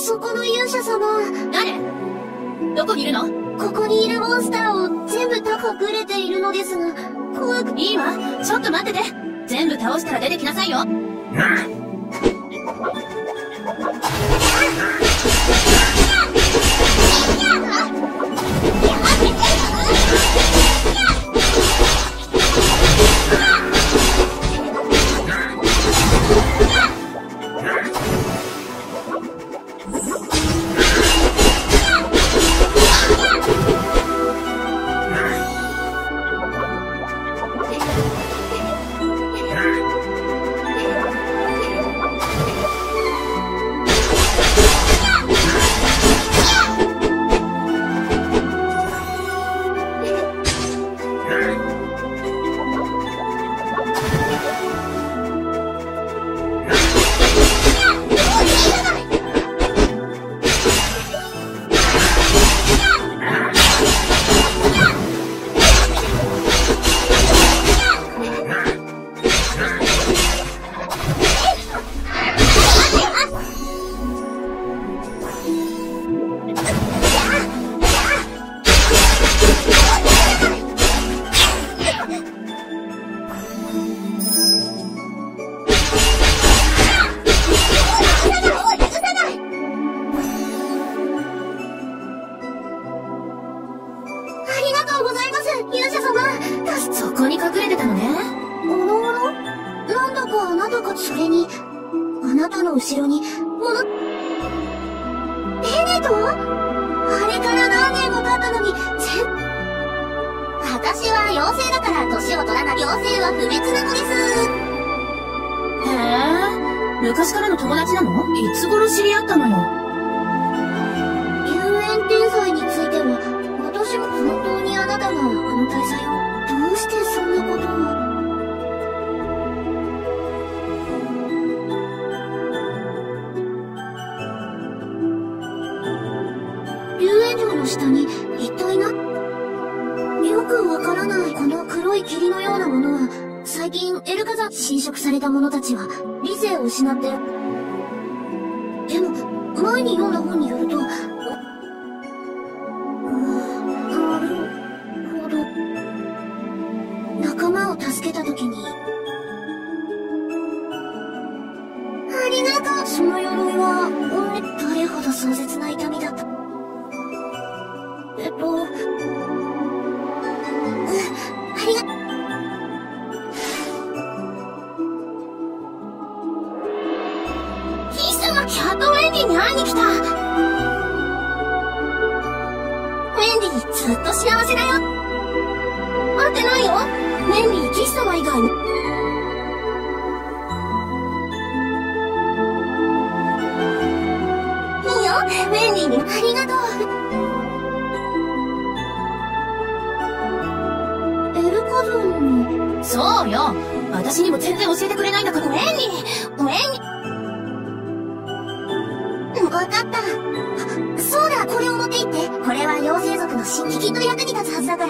そこの勇者様。 誰？どこにいるの？ ここにいるモンスターを全部隠れているのですが、怖く。 いいわ、ちょっと待ってて。全部倒したら出てきなさいよ。そこに隠れてたのね。 なんだかあなたか、それに、あなたの後ろに、ベネト？あれから何年も経ったのに、私は妖精だから年を取らない。妖精は不滅なのです。 へえ、昔からの友達なの？いつ頃知り合ったのよ。 遊園天才については、私も本当にあなたがあの大祭を、どうしてそんなことを。竜炎城の下に一体よくわからない。この黒い霧のようなものは最近エルカザ侵食された者たちは理性を失ってる。でも前に読んだ本によると、なるほど。仲間を助けた時に、ありがとう。その鎧はどれほど壮絶な痛みだった。ありがとう。キスがキャットウェンディに会いに来た。ウェンディずっと幸せだよ。会ってないよ。ウェンディキス様以外に。いいよ、ウェンディにありがとう。そうよ。私にも全然教えてくれないんだから。ウェンディわかった。そうだ、これを持って行って。これは妖精族の新規きっと役に立つはずだから。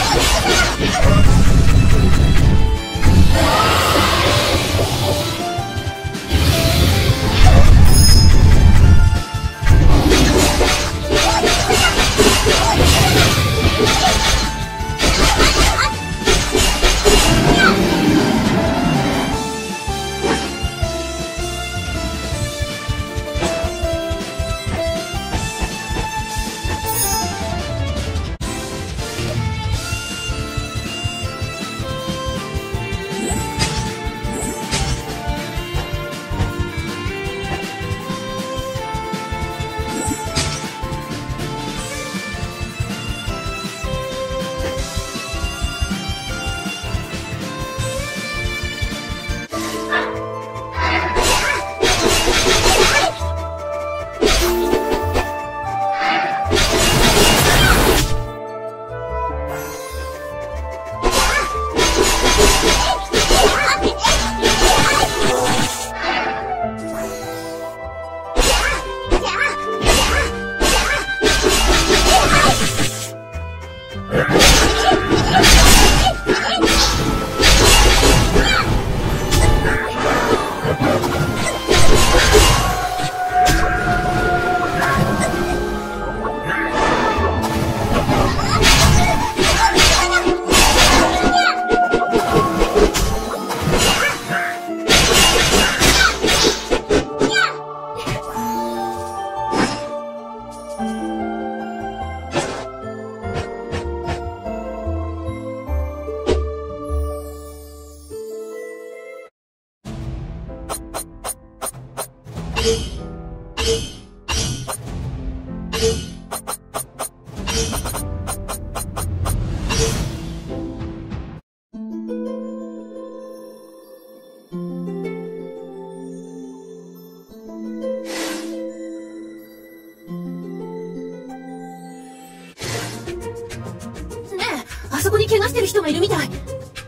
あそこに怪我してる人がいるみたい。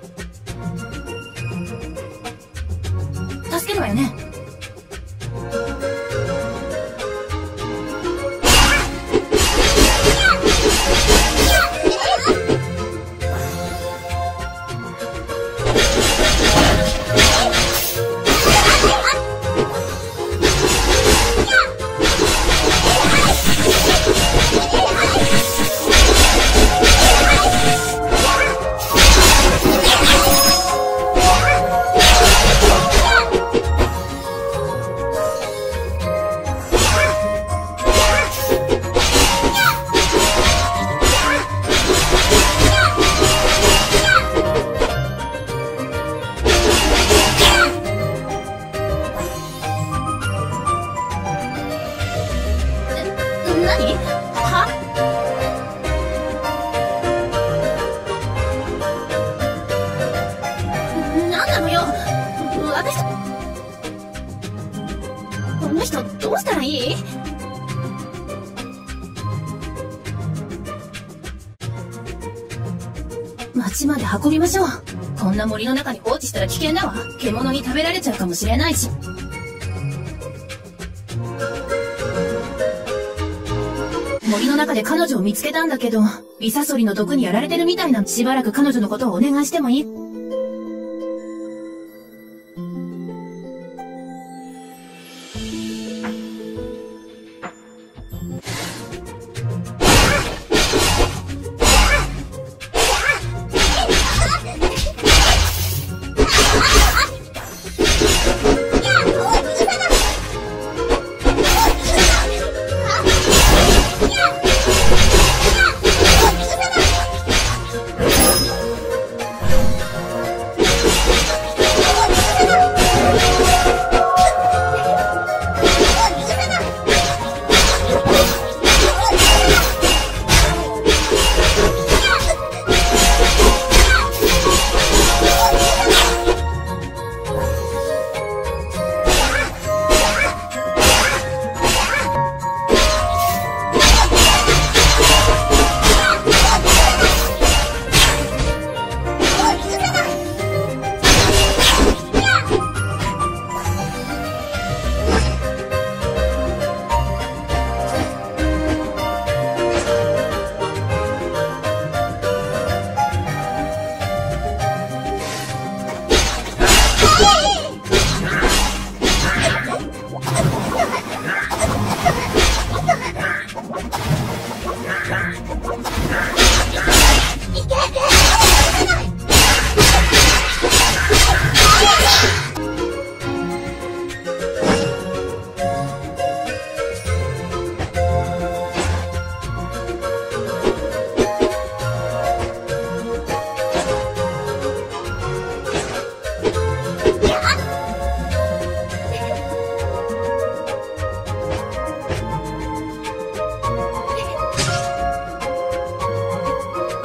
助けるわよね。何？は？なんなのよ。私、この人どうしたらいい？町まで運びましょう。こんな森の中に放置したら危険だわ。獣に食べられちゃうかもしれないし。森の中で彼女を見つけたんだけど、ビサソリの毒にやられてるみたいな。しばらく彼女のことをお願いしてもいい？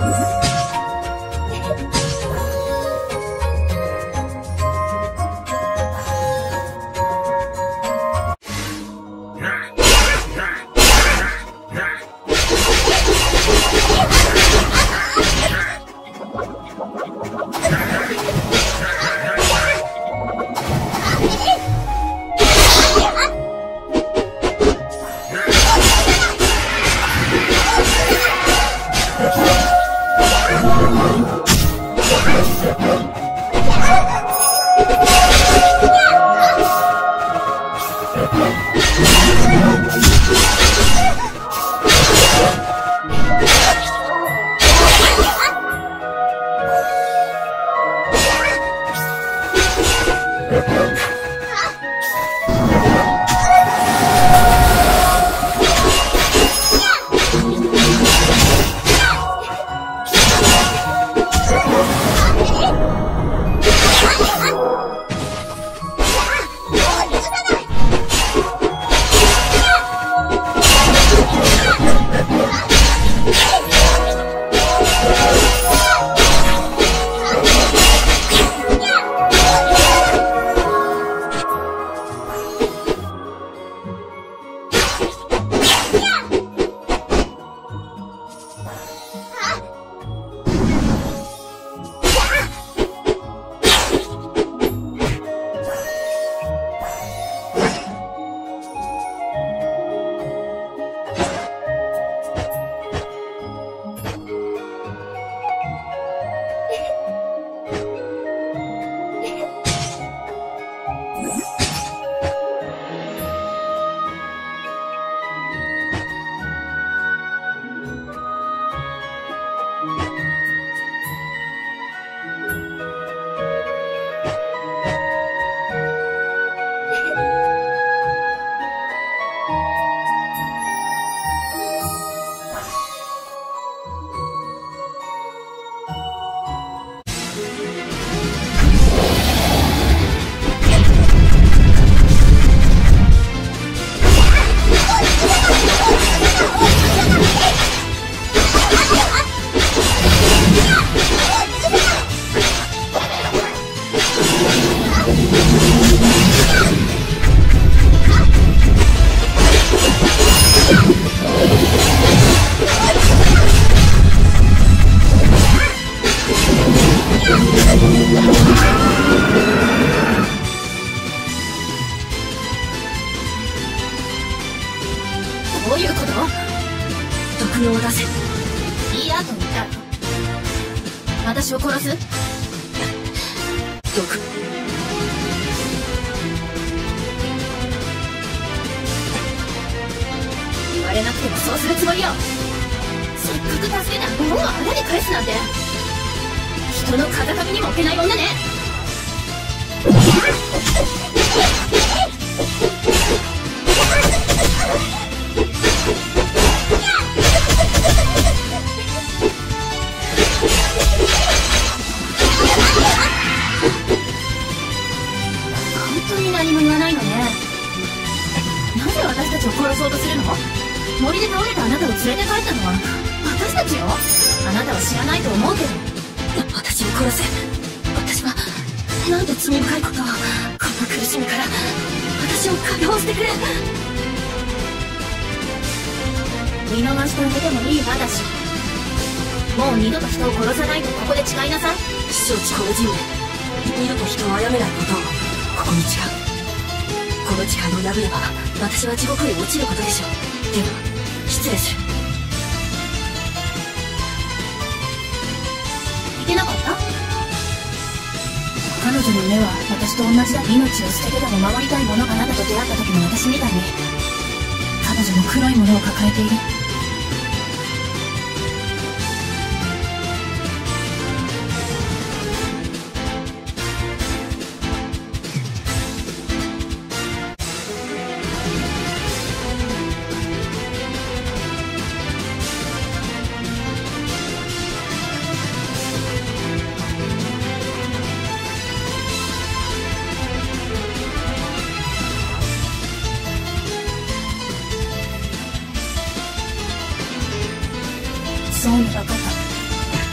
どういうこと？ 毒のを出せ。 嫌と言った。私を殺す？ 毒。 言われなくてもそうするつもりよ。せっかく助けた恩をあだで返すなんて、人の風上にも置けない女ね。本当に何も言わないのね。なぜ私たちを殺そうとするの？森で倒れたあなたを連れて帰ったのは私たちよ。あなたは知らないと思うけど。 私を殺せ。私はなんと罪深いことを。こんな苦しみから私を解放してくれ。 見逃してあげてもいいわだし、もう二度と人を殺さないとここで誓いなさい。 承知。この人で二度と人を殺めないことをここに誓う。この誓いを破れば私は地獄へ落ちることでしょう。では失礼する。 いけなかった？彼女の目は私と同じだ。命を捨ててでも守りたいものがあなたと出会った時の私みたいに、彼女も黒いものを抱えている。そうに分かった。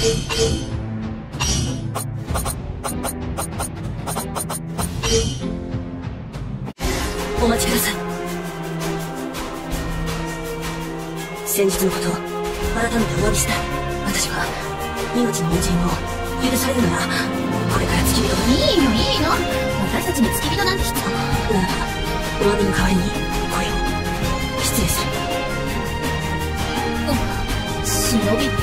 お待ちください。先日のことを改めてお詫びしたい。私は命の恩人を許されるならこれから付き人が。 いいのいいの、私たちに付き人なんて必要ならばお詫びの代わりにこれを。失礼する。 忍びって。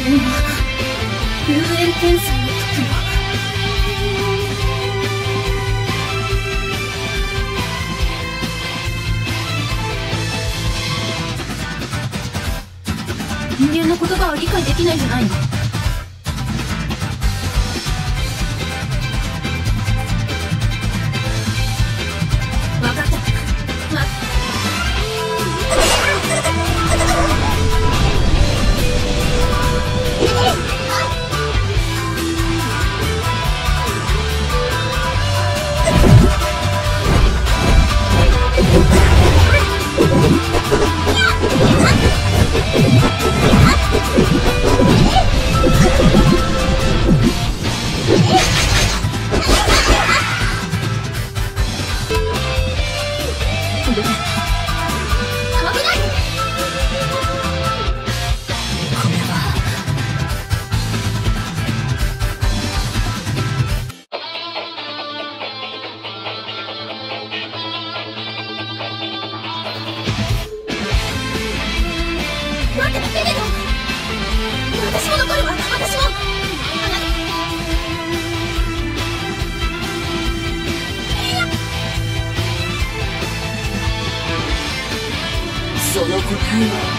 遊園天才の時の人間の言葉は理解できないんじゃないの？分かった。 その答えは